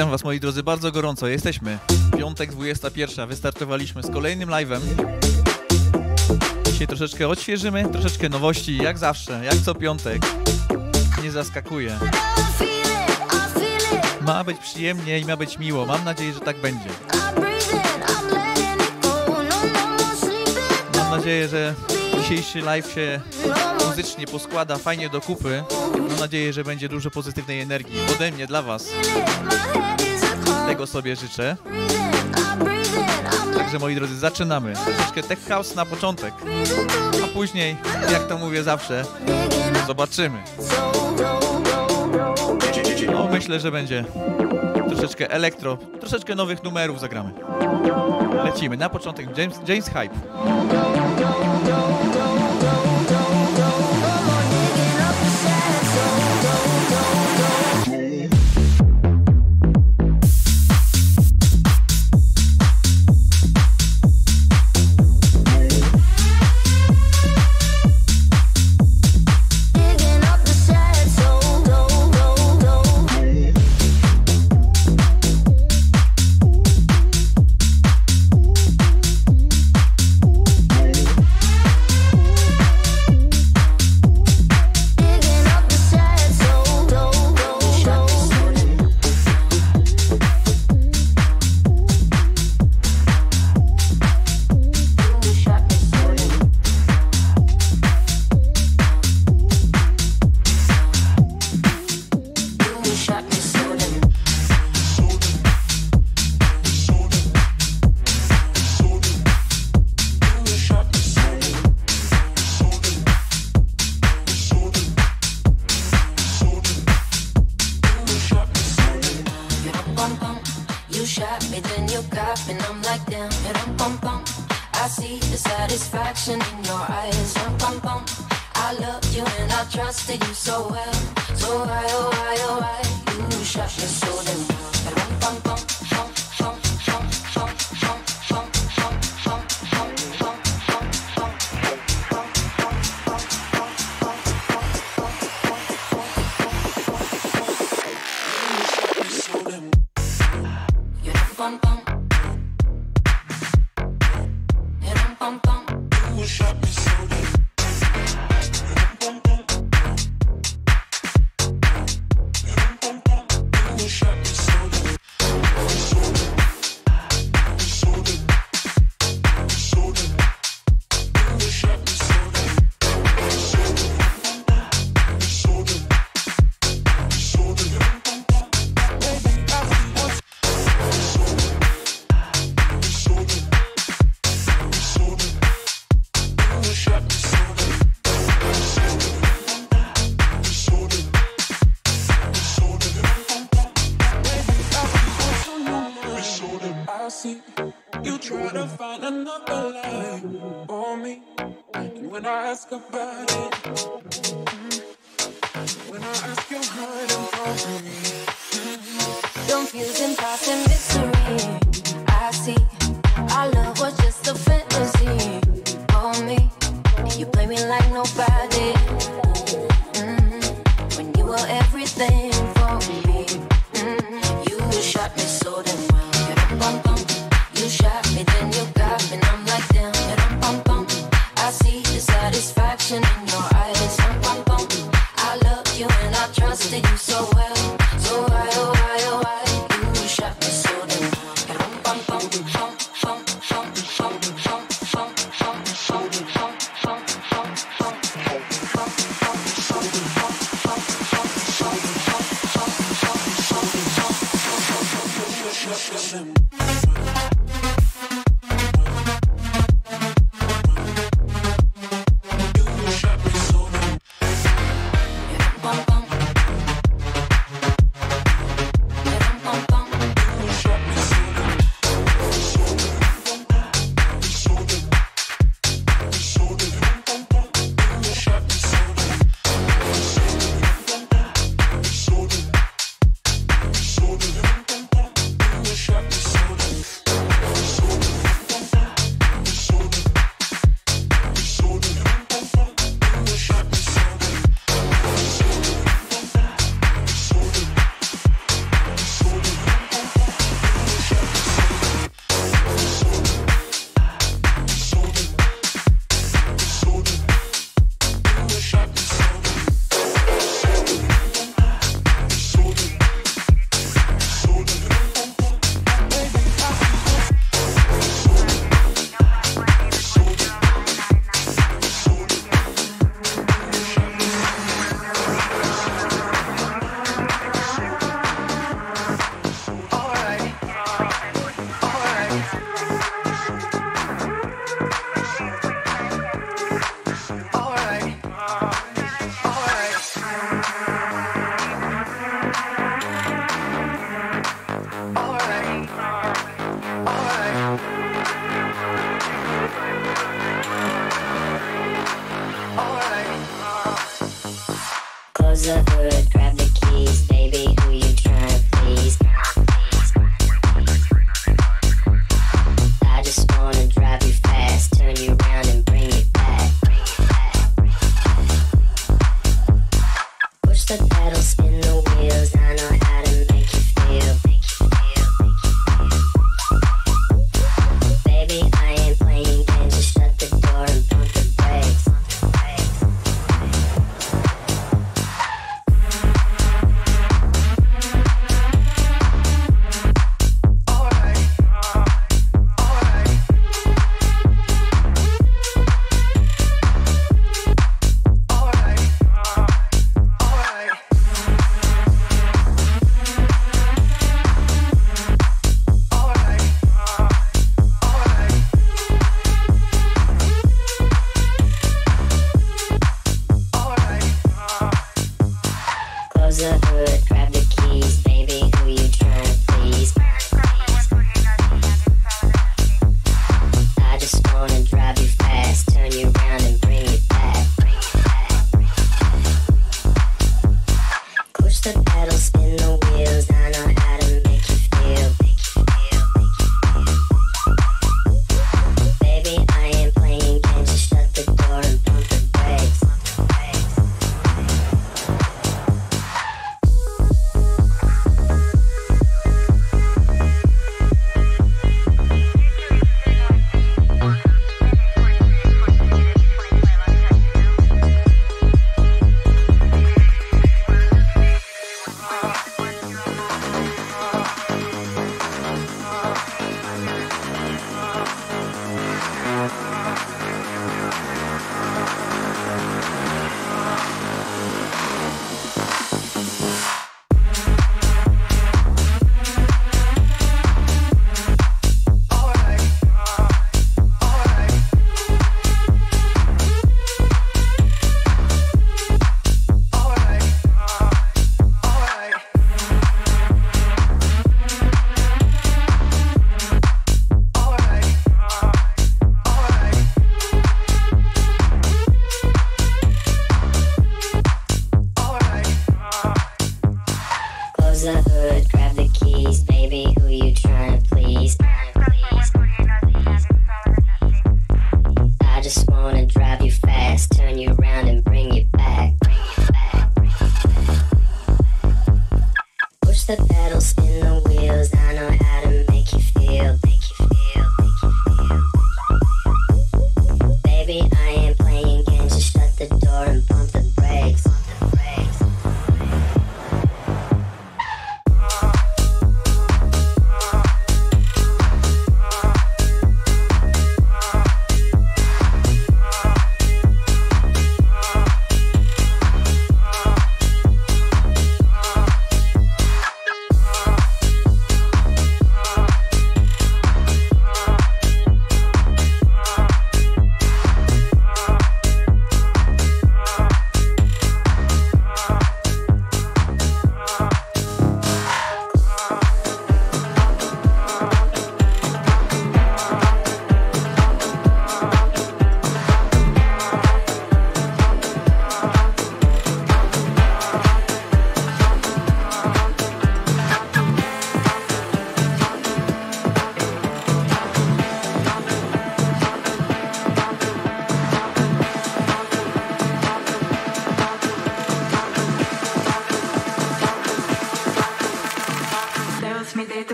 Witam Was, moi drodzy, bardzo gorąco. Jesteśmy. Piątek, 21. Wystartowaliśmy z kolejnym live'em. Dzisiaj troszeczkę odświeżymy, troszeczkę nowości, jak zawsze, jak co piątek. Nie zaskakuje. Ma być przyjemnie i ma być miło. Mam nadzieję, że tak będzie. Mam nadzieję, że dzisiejszy live się muzycznie poskłada fajnie do kupy. Mam nadzieję, że będzie dużo pozytywnej energii ode mnie dla Was. Tego sobie życzę. Także, moi drodzy, zaczynamy. Troszeczkę tech house na początek, a później, jak to mówię zawsze, zobaczymy. No, myślę, że będzie troszeczkę elektro, troszeczkę nowych numerów zagramy. Lecimy. Na początek James Hype.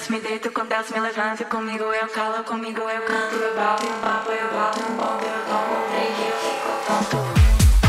desço, me deito com Deus, me levanto. Comigo eu calo, comigo eu canto. Eu bato um papo, eu boto um ponto. Eu tomo um drink e eu fico tonto.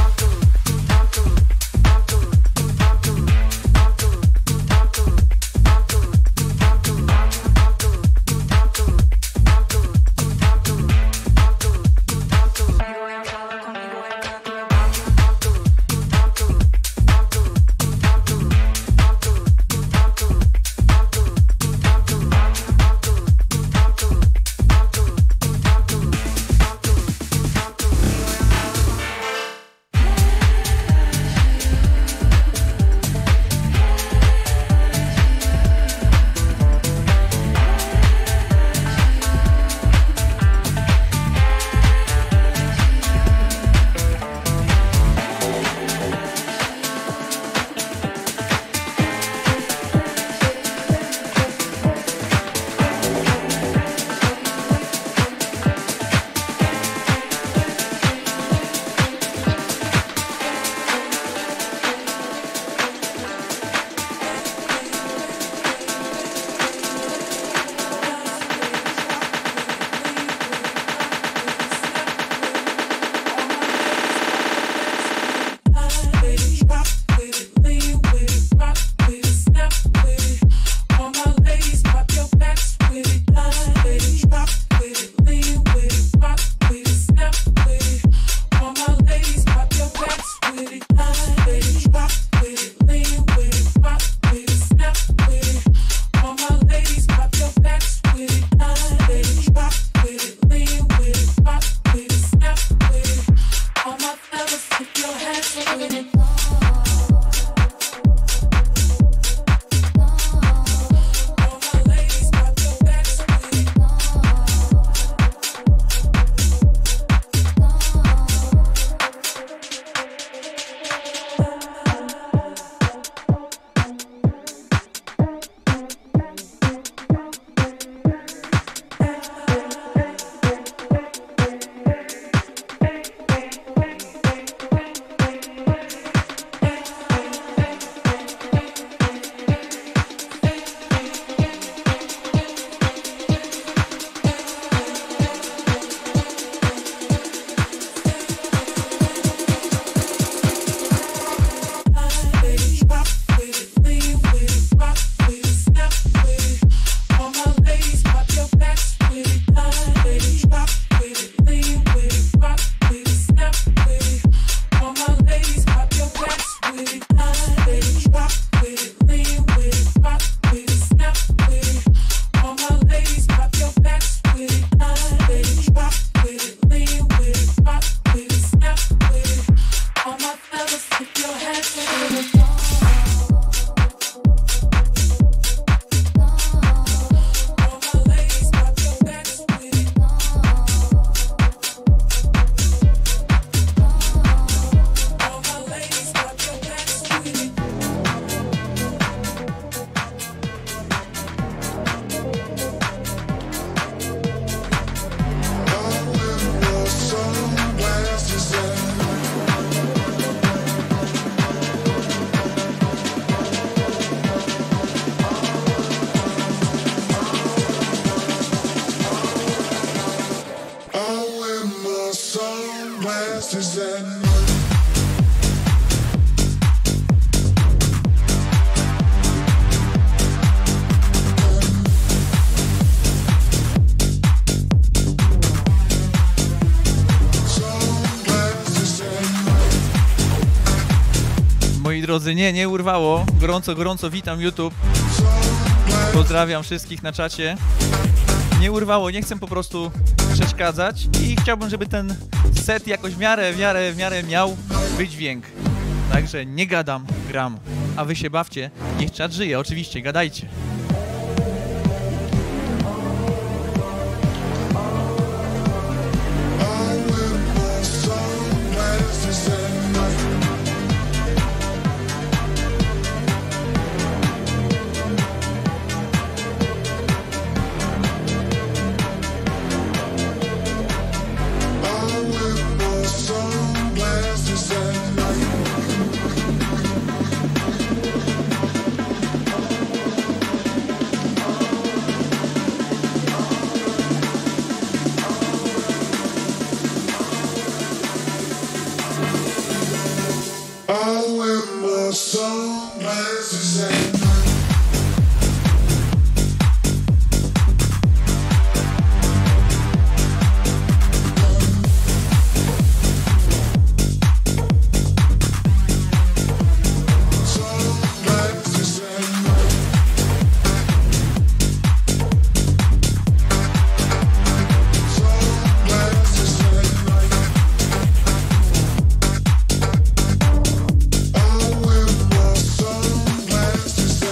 Moi drodzy, nie urwało. Gorąco witam YouTube. Pozdrawiam wszystkich na czacie. Nie urwało, nie chcę po prostu przeszkadzać i chciałbym, żeby ten set jakoś w miarę miał wydźwięk. Także nie gadam, gram. A wy się bawcie, niech czat żyje, oczywiście, gadajcie. Sunglasses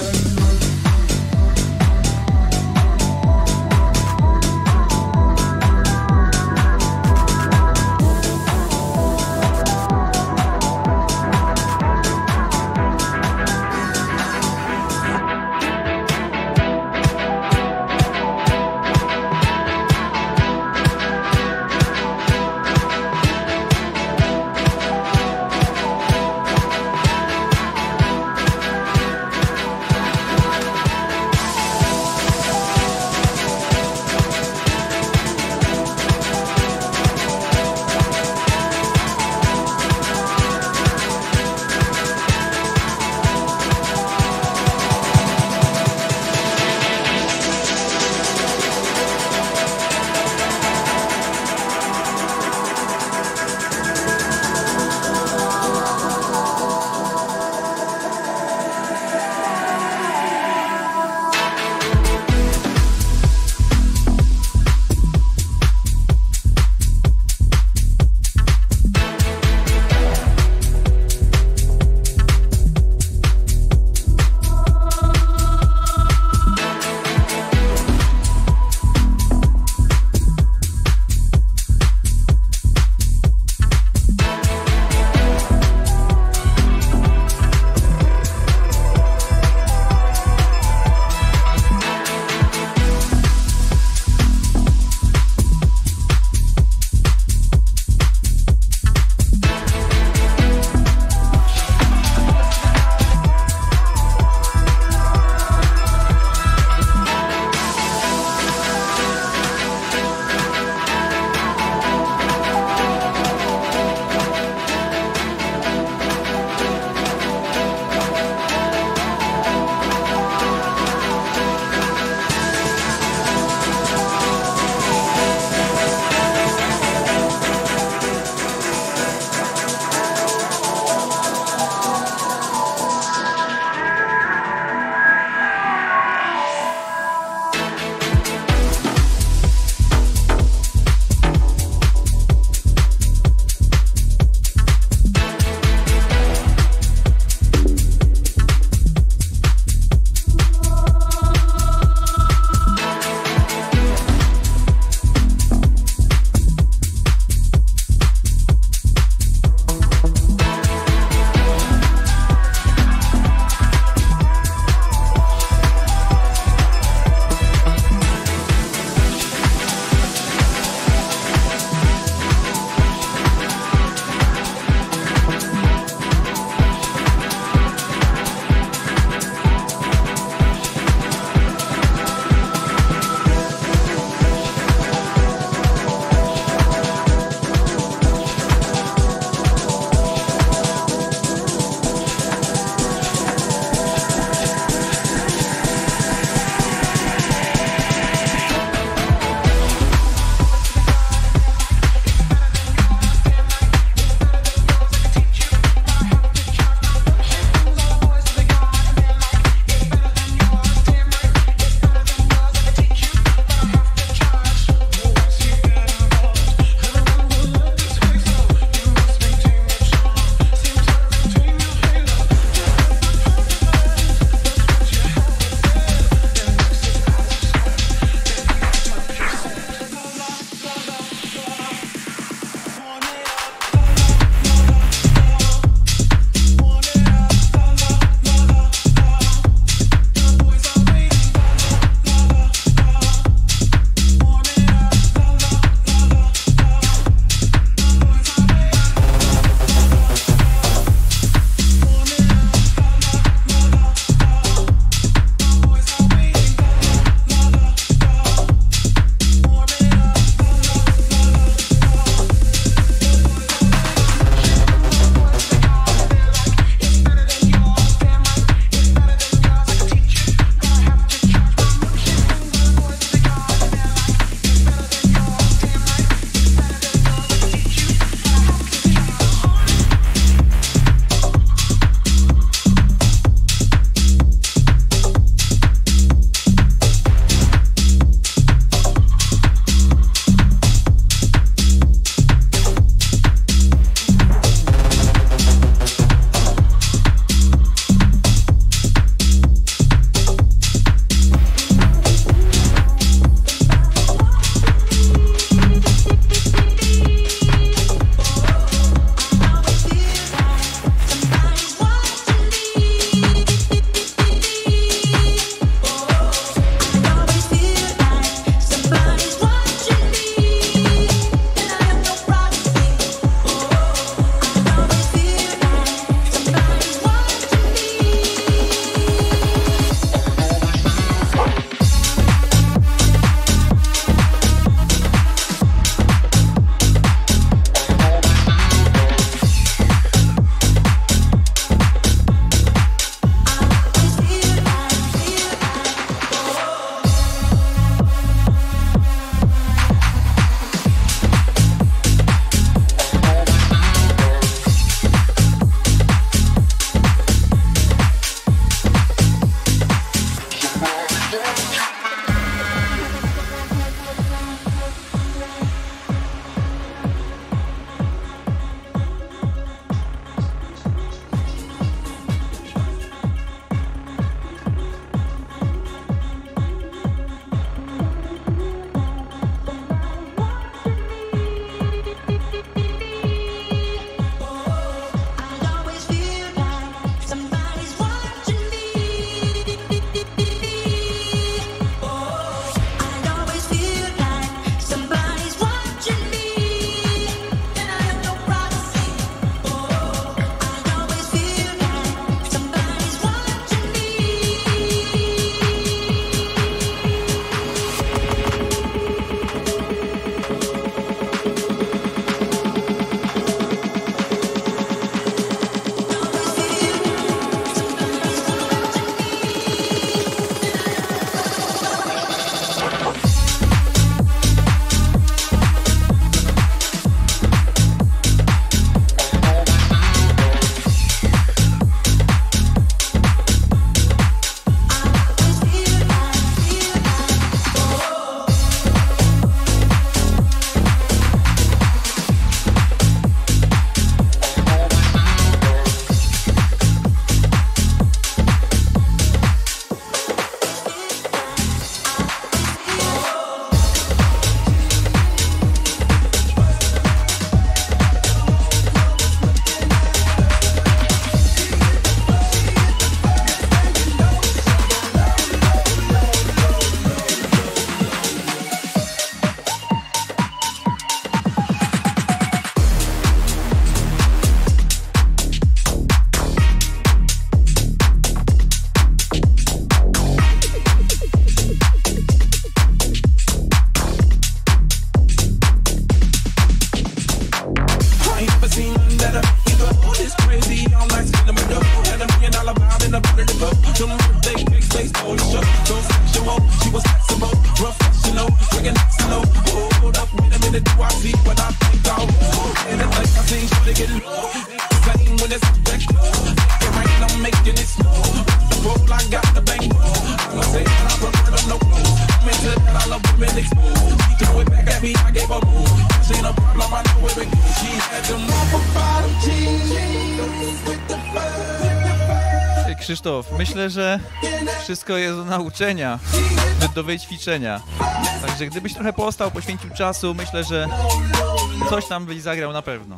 Krzysztof, myślę, że wszystko jest do nauczenia, do wyćwiczenia. Także gdybyś trochę postał, poświęcił czasu, myślę, że coś tam byś zagrał na pewno.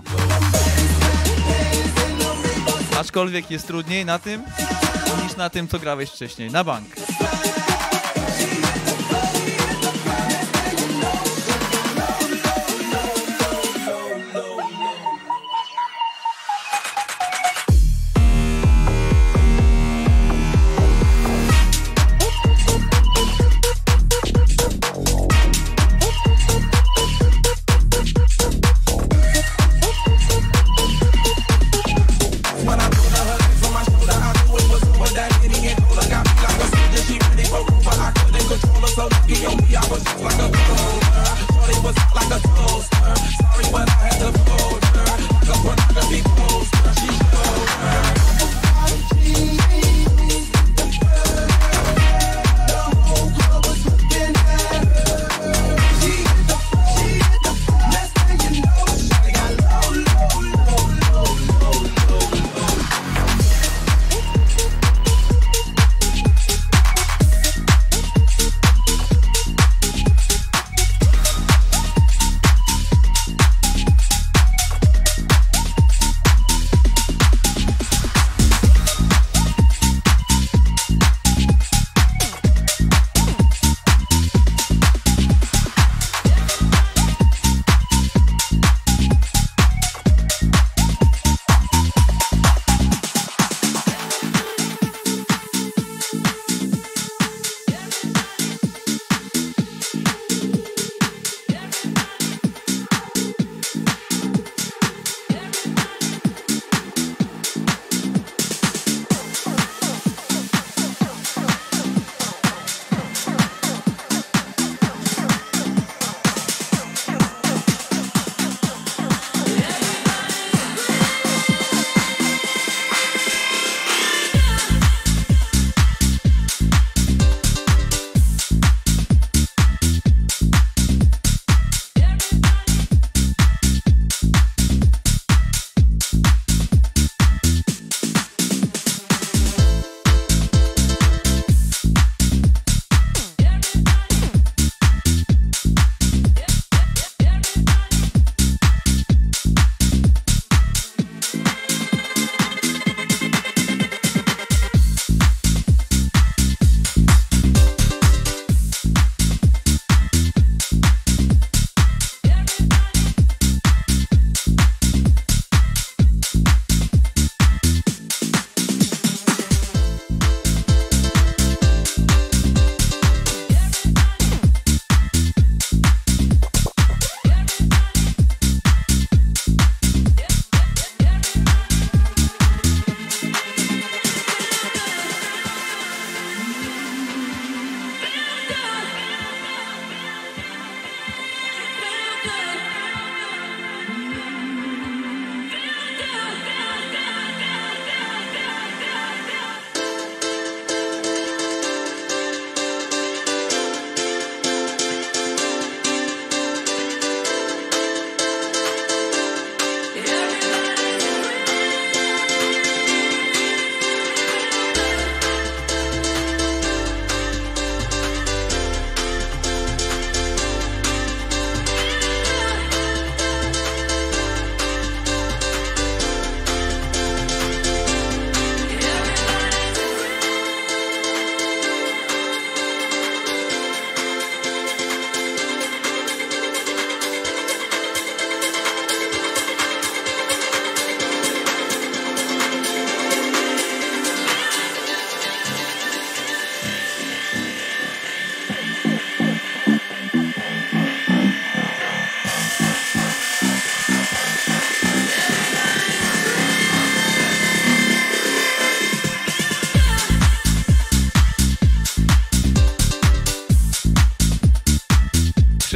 Aczkolwiek jest trudniej na tym, niż na tym, co grałeś wcześniej. Na bank. She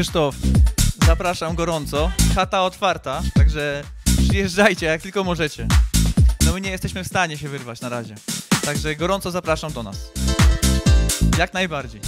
Krzysztof, zapraszam gorąco. Chata otwarta, także przyjeżdżajcie jak tylko możecie. No my nie jesteśmy w stanie się wyrwać na razie. Także gorąco zapraszam do nas. Jak najbardziej.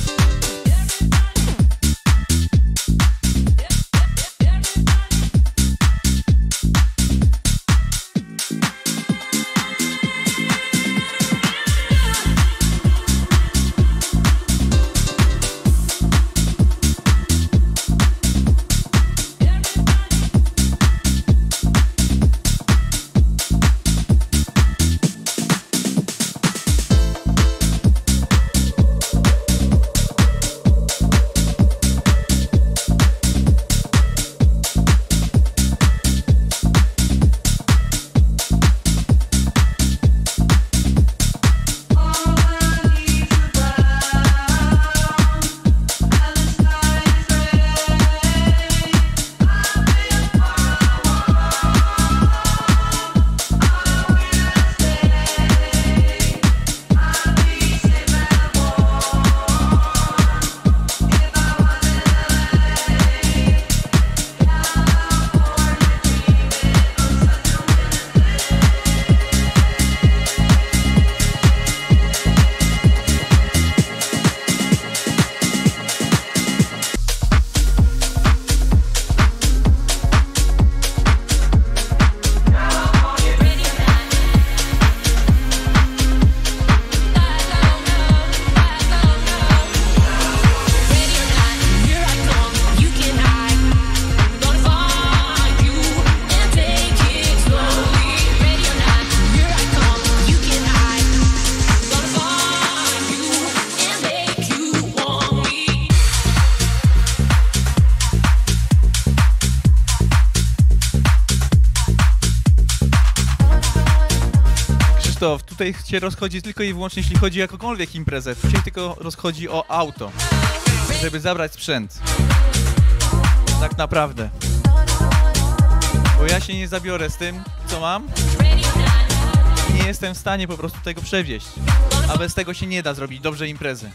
Tutaj się rozchodzi tylko i wyłącznie, jeśli chodzi o jakąkolwiek imprezę. Tutaj tylko rozchodzi o auto, żeby zabrać sprzęt. Tak naprawdę. Bo ja się nie zabiorę z tym, co mam. Nie jestem w stanie po prostu tego przewieźć. A bez tego się nie da zrobić dobrze imprezy.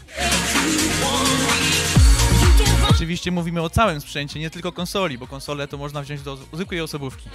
Oczywiście mówimy o całym sprzęcie, nie tylko konsoli, bo konsolę to można wziąć do zwykłej osobówki.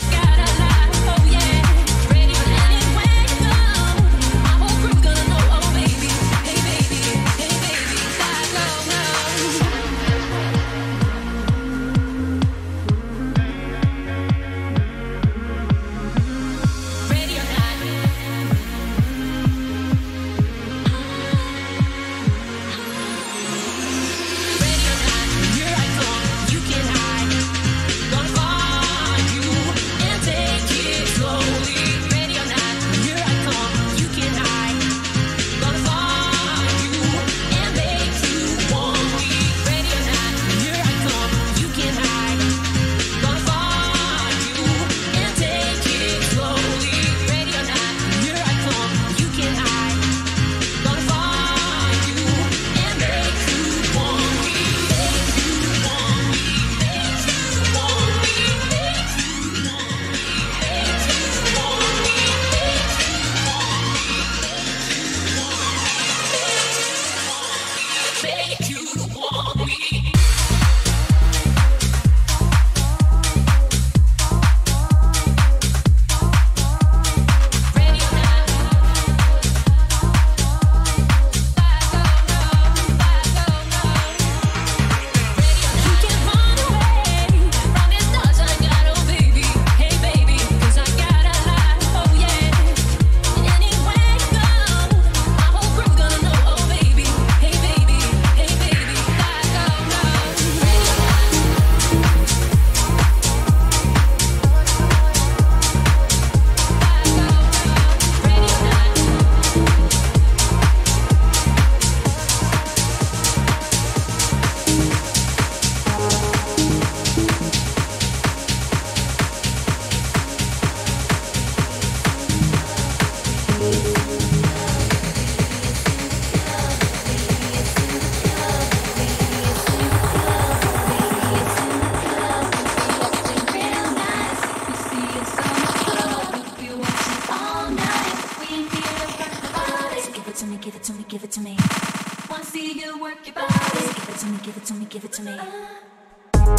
Wanna see you work your body. Give it to me, give it to me, give it to me.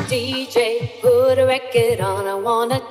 DJ, put a record on, I wanna.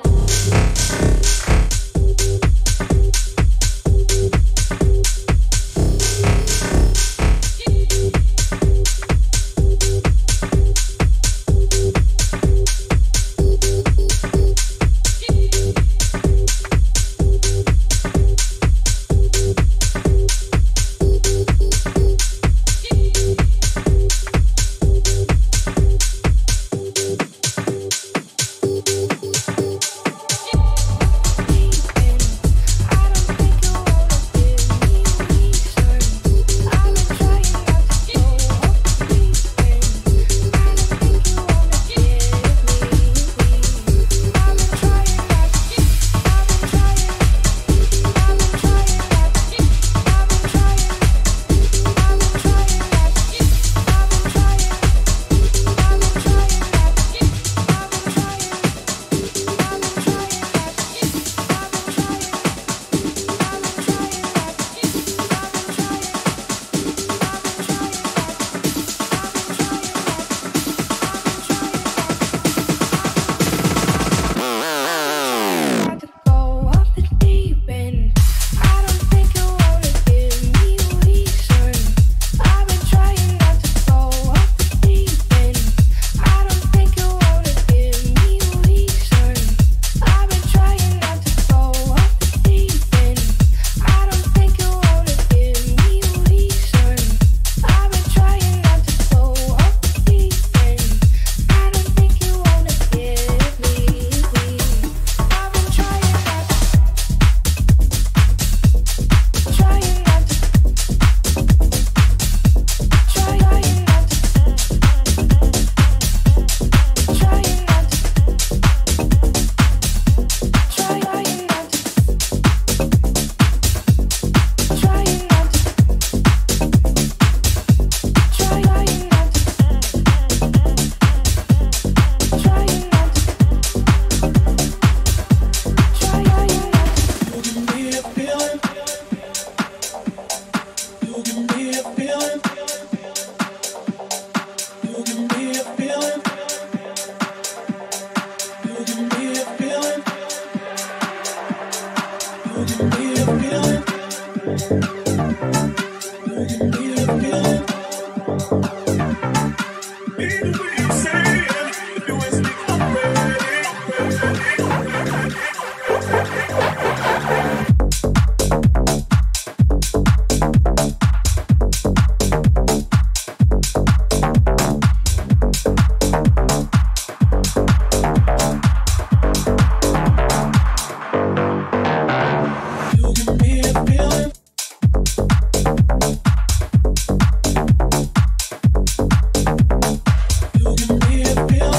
You give me a feeling.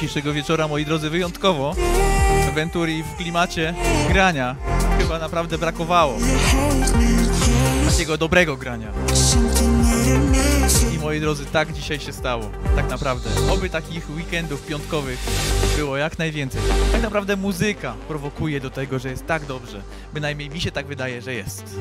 dzisiejszego wieczora, moi drodzy, wyjątkowo. Venturi w klimacie grania. Chyba naprawdę brakowało takiego dobrego grania. I moi drodzy, tak dzisiaj się stało. Tak naprawdę. Oby takich weekendów piątkowych było jak najwięcej. Tak naprawdę muzyka prowokuje do tego, że jest tak dobrze. Bynajmniej mi się tak wydaje, że jest.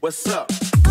What's up?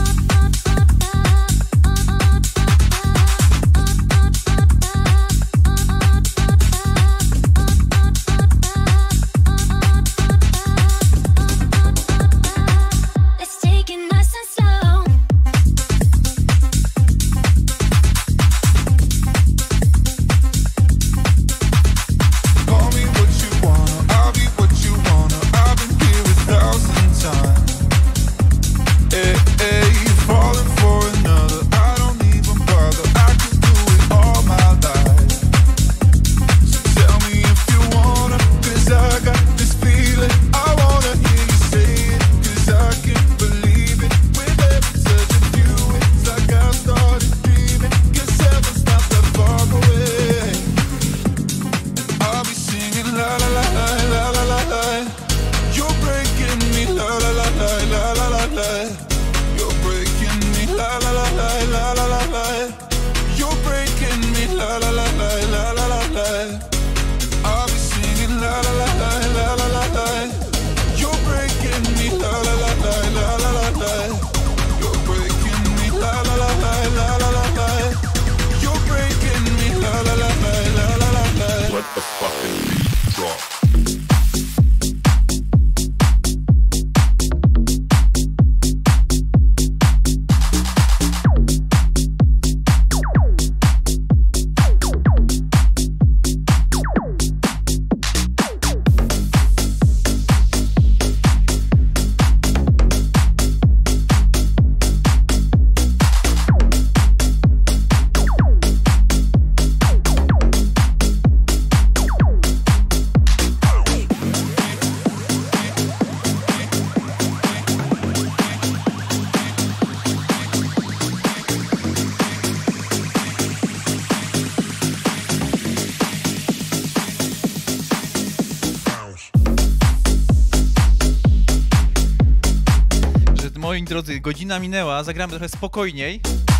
Moi drodzy, godzina minęła, zagramy trochę spokojniej,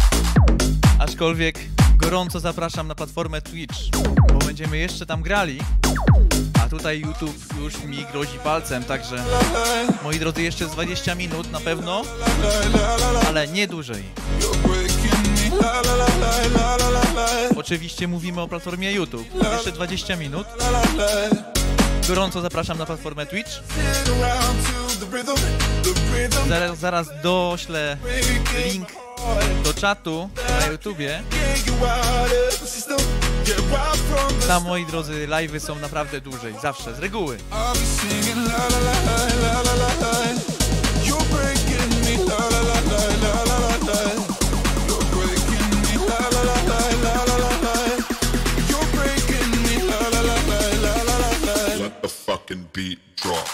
aczkolwiek gorąco zapraszam na platformę Twitch, bo będziemy jeszcze tam grali, a tutaj YouTube już mi grozi palcem, także moi drodzy, jeszcze z 20 minut na pewno, ale nie dłużej. Oczywiście mówimy o platformie YouTube, jeszcze 20 minut. Gorąco zapraszam na platformę Twitch. Zaraz doślę link do czatu na YouTubie. Tam, moi drodzy, live'y są naprawdę dłużej, zawsze, z reguły. Let the fucking beat drop.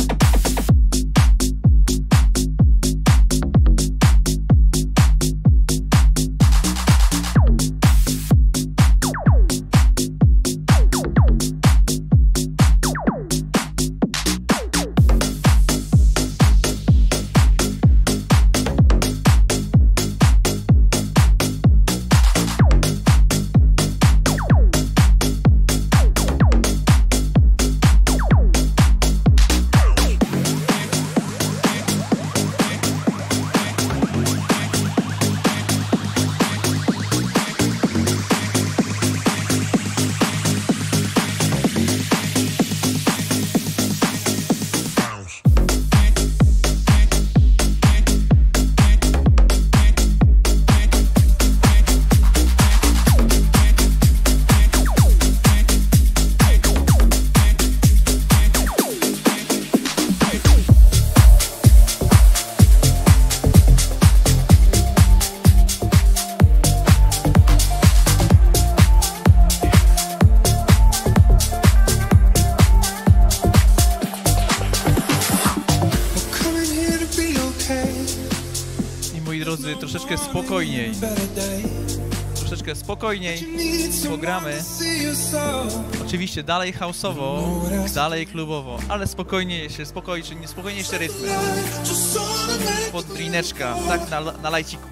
Troszeczkę spokojniej pogramy. Oczywiście dalej house'owo, dalej klubowo, ale spokojniejsze rytmy. Pod drineczka, tak na lajciku.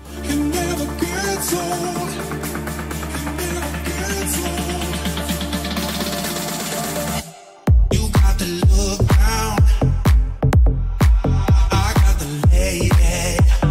You got to look down. I got to lay it.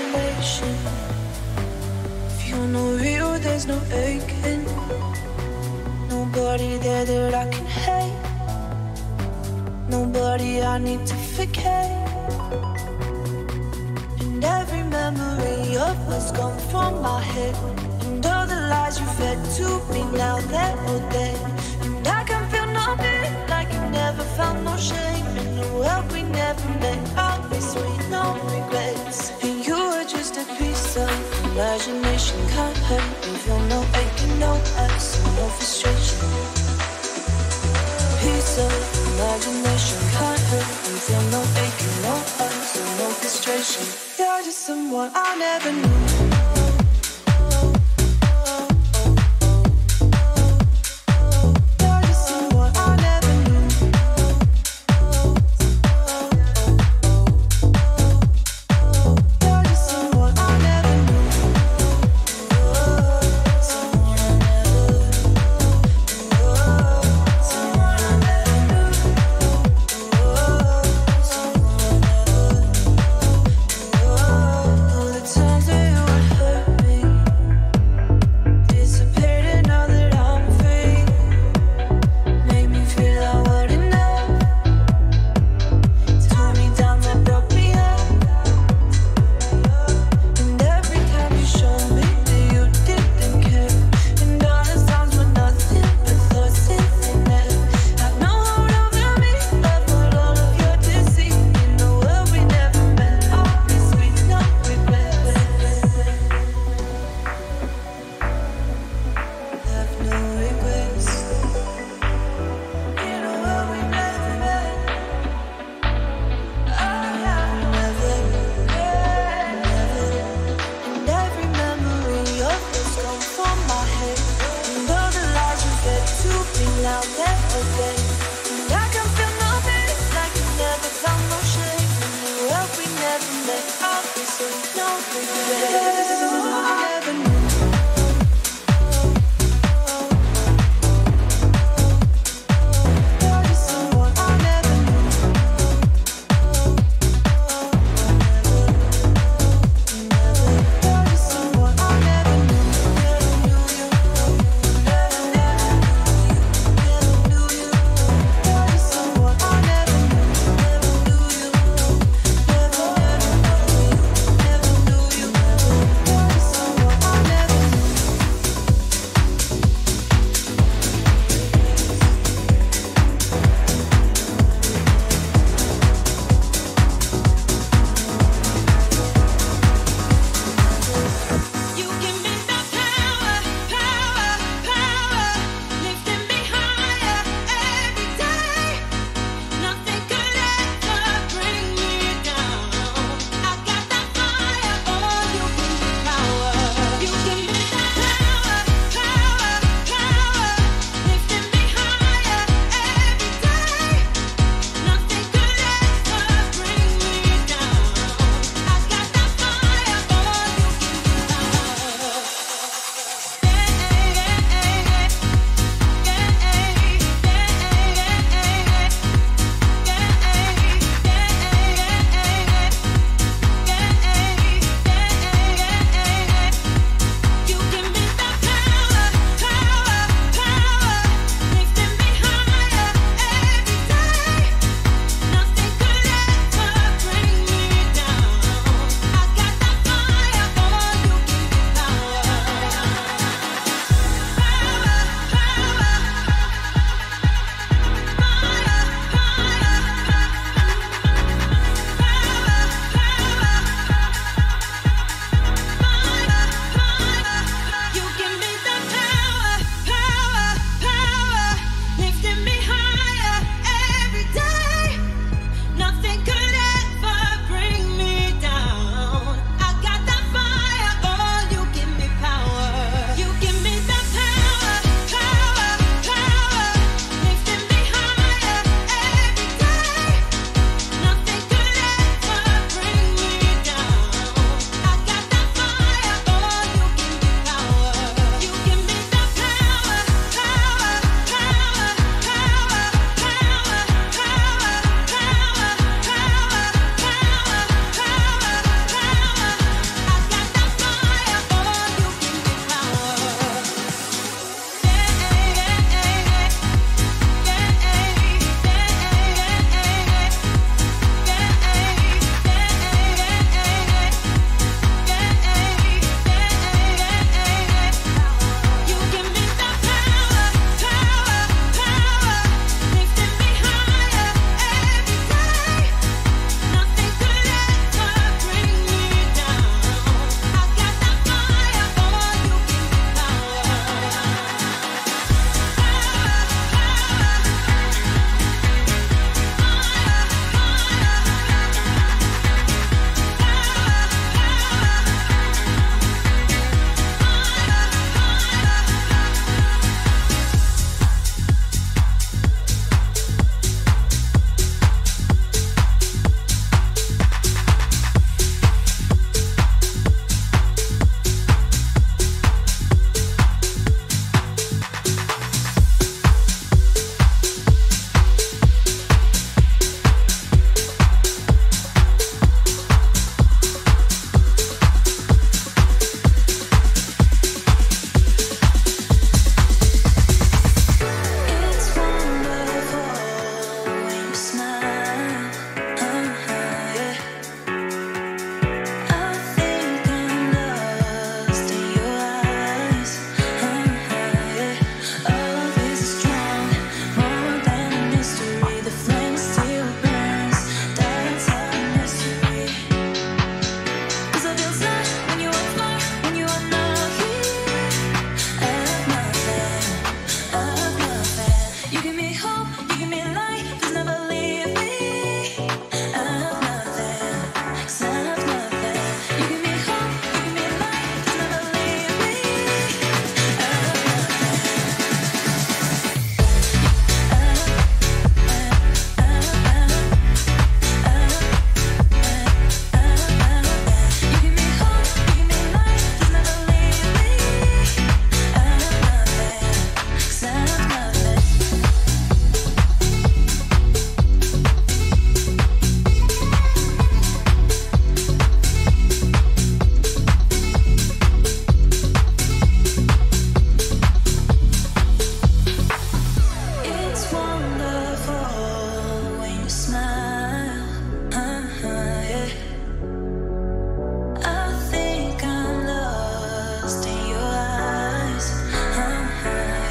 isolation. If you're not real, there's no aching. Nobody there that I can hate. Nobody I need to forget. And every memory of what's gone from my head. And all the lies you fed to me, now they're all dead. And I can feel nothing, like you never felt no shame. In the world we never met, I'll be sweet, no regrets. And you were just a piece of imagination, can't hurt me. Feel no aching, no hurts, no frustration. Piece of imagination, can't hurt me. Feel no aching, no hurts, no frustration. You're just someone I never knew.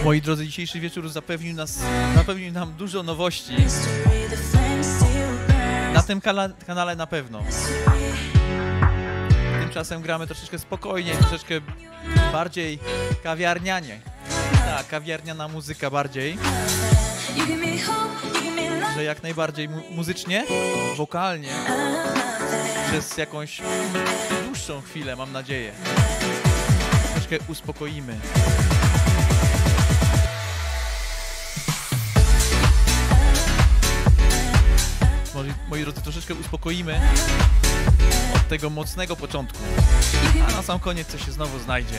Moi drodzy, dzisiejszy wieczór zapewnił nam dużo nowości. Na tym kanale na pewno. Tymczasem gramy troszeczkę spokojniej, troszeczkę bardziej kawiarnianie. Tak, kawiarniana muzyka bardziej. Że jak najbardziej muzycznie, wokalnie. Przez jakąś dłuższą chwilę, mam nadzieję. Troszkę uspokoimy. Moi drodzy, troszeczkę uspokoimy od tego mocnego początku, a na sam koniec coś się znowu znajdzie.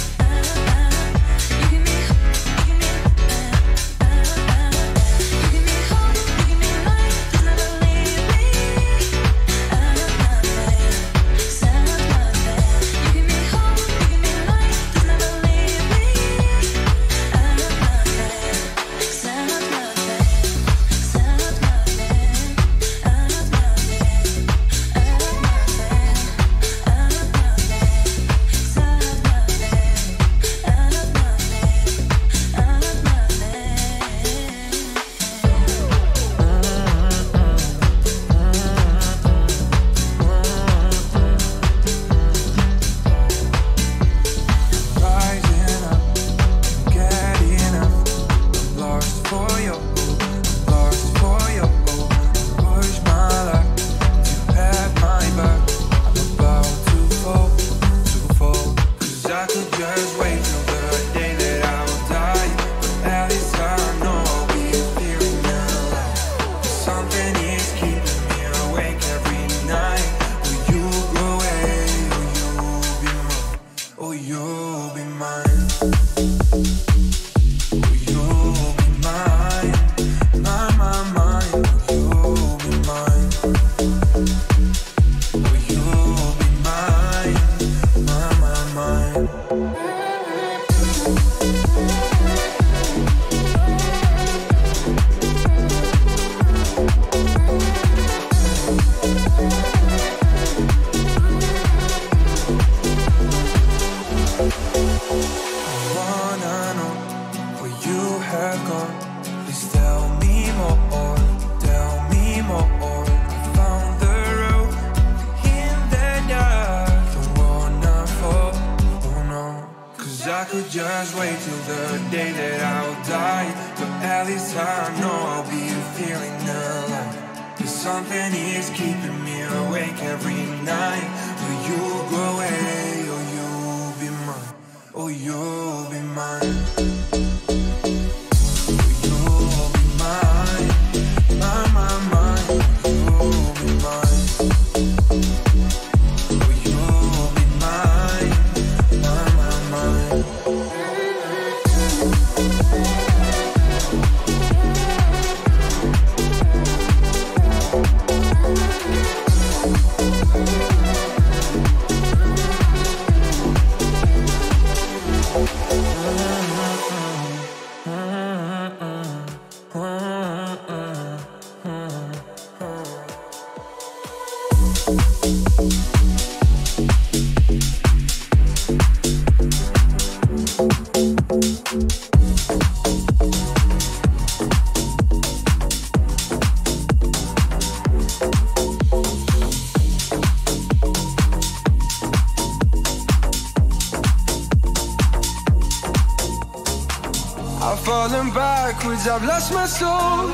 I've lost my soul.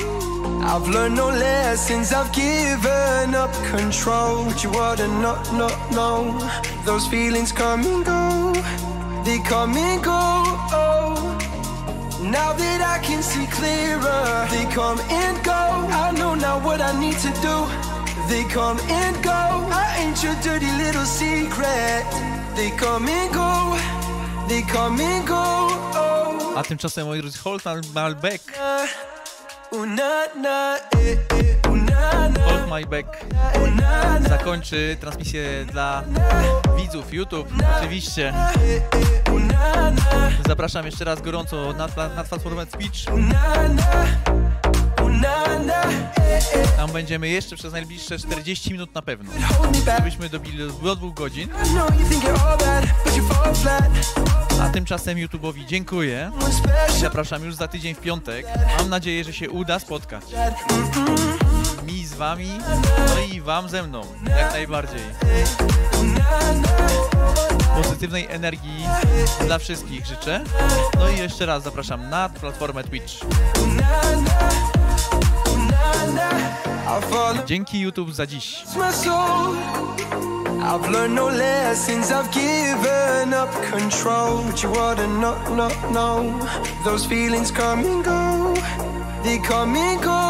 I've learned no lessons. I've given up control. But you ought to not know. Those feelings come and go. They come and go. Oh. Now that I can see clearer, they come and go. I know now what I need to do. They come and go. I ain't your dirty little secret. They come and go. They come and go. Oh. A tymczasem, moi drodzy, Hold My Back. Hold My Back zakończy transmisję dla widzów YouTube. Oczywiście zapraszam jeszcze raz gorąco na platformę Twitch. na, na, eh, eh. Tam będziemy jeszcze przez najbliższe 40 minut na pewno. Hold me back. Żebyśmy dobili do 2 godzin. I know you think you're all bad, but you fall flat. A tymczasem YouTube'owi dziękuję. One special. Zapraszam już za tydzień w piątek. Mam nadzieję, że się uda spotkać. Mi z wami, no i wam ze mną. Jak najbardziej. Pozytywnej energii dla wszystkich życzę. No i jeszcze raz zapraszam na platformę Twitch. Dzięki YouTube za dziś. My soul. I've learned no lessons, I've given up control. But you oughta know. Those feelings come and go. They come and go.